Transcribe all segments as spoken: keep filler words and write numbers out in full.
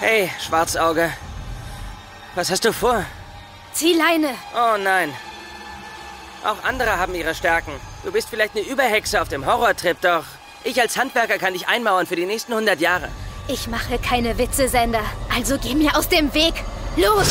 Hey, Schwarzauge. Was hast du vor? Zieh Leine. Oh nein. Auch andere haben ihre Stärken. Du bist vielleicht eine Überhexe auf dem Horrortrip, doch ich als Handwerker kann dich einmauern für die nächsten hundert Jahre. Ich mache keine Witze, Sender. Also geh mir aus dem Weg. Los!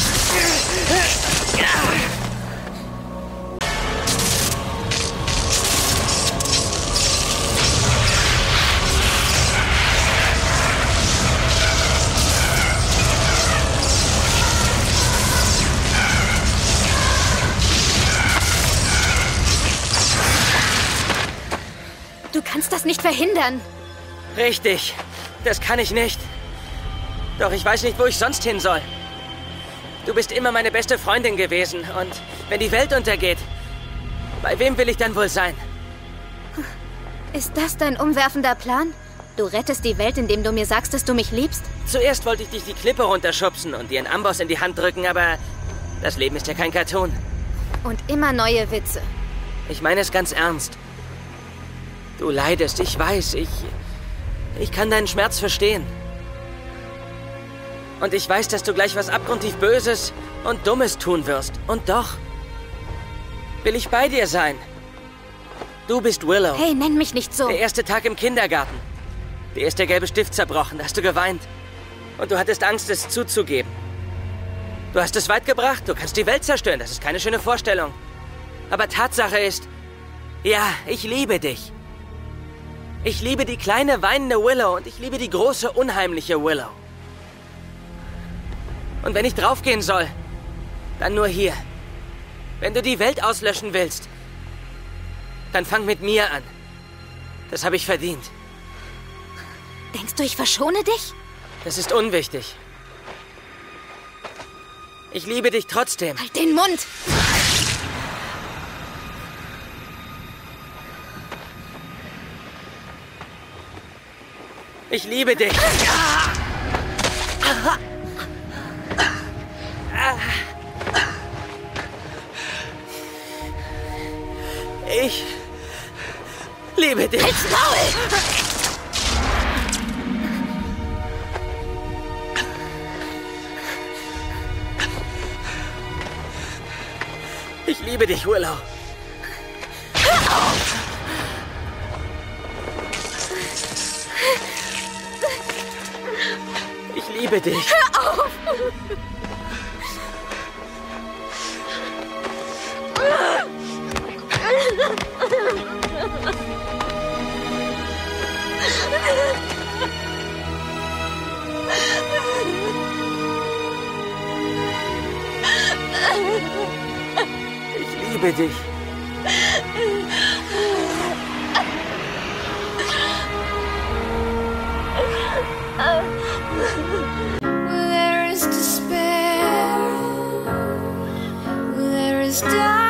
Du kannst das nicht verhindern. Richtig. Das kann ich nicht. Doch ich weiß nicht, wo ich sonst hin soll. Du bist immer meine beste Freundin gewesen. Und wenn die Welt untergeht, bei wem will ich dann wohl sein? Ist das dein umwerfender Plan? Du rettest die Welt, indem du mir sagst, dass du mich liebst? Zuerst wollte ich dich die Klippe runterschubsen und dir einen Amboss in die Hand drücken, aber das Leben ist ja kein Cartoon. Und immer neue Witze. Ich meine es ganz ernst. Du leidest, ich weiß, ich... Ich kann deinen Schmerz verstehen. Und ich weiß, dass du gleich was abgrundtief Böses und Dummes tun wirst. Und doch will ich bei dir sein. Du bist Willow. Hey, nenn mich nicht so. Der erste Tag im Kindergarten. Dir ist der gelbe Stift zerbrochen, da hast du geweint. Und du hattest Angst, es zuzugeben. Du hast es weit gebracht, du kannst die Welt zerstören, das ist keine schöne Vorstellung. Aber Tatsache ist, ja, ich liebe dich. Ich liebe die kleine, weinende Willow und ich liebe die große, unheimliche Willow. Und wenn ich draufgehen soll, dann nur hier. Wenn du die Welt auslöschen willst, dann fang mit mir an. Das habe ich verdient. Denkst du, ich verschone dich? Das ist unwichtig. Ich liebe dich trotzdem. Halt den Mund! Ich liebe dich. Ich liebe dich. Halt's Maul! Ich liebe dich, Willow. Hör auf! Ich liebe dich. Hör auf! Ich liebe dich. There is despair, there is doubt.